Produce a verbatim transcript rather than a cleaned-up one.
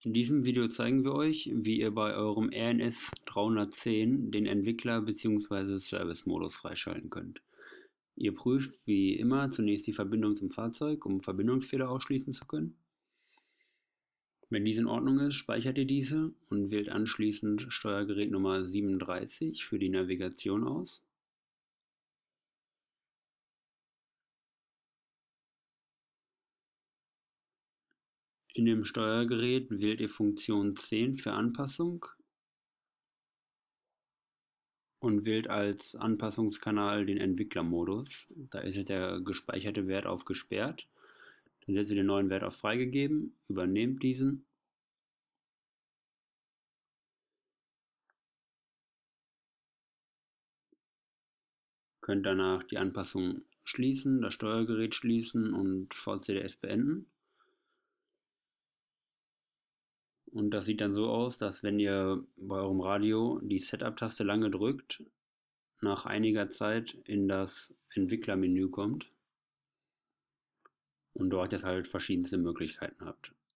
In diesem Video zeigen wir euch, wie ihr bei eurem R N S dreihundertzehn den Entwickler- bzw. Service-Modus freischalten könnt. Ihr prüft wie immer zunächst die Verbindung zum Fahrzeug, um Verbindungsfehler ausschließen zu können. Wenn dies in Ordnung ist, speichert ihr diese und wählt anschließend Steuergerät Nummer siebenunddreißig für die Navigation aus. In dem Steuergerät wählt ihr Funktion zehn für Anpassung und wählt als Anpassungskanal den Entwicklermodus. Da ist jetzt der gespeicherte Wert auf gesperrt. Dann setzt ihr den neuen Wert auf freigegeben, übernehmt diesen. Könnt danach die Anpassung schließen, das Steuergerät schließen und V C D S beenden. Und das sieht dann so aus, dass wenn ihr bei eurem Radio die Setup-Taste lange drückt, nach einiger Zeit in das Entwicklermenü kommt und dort jetzt halt verschiedenste Möglichkeiten habt.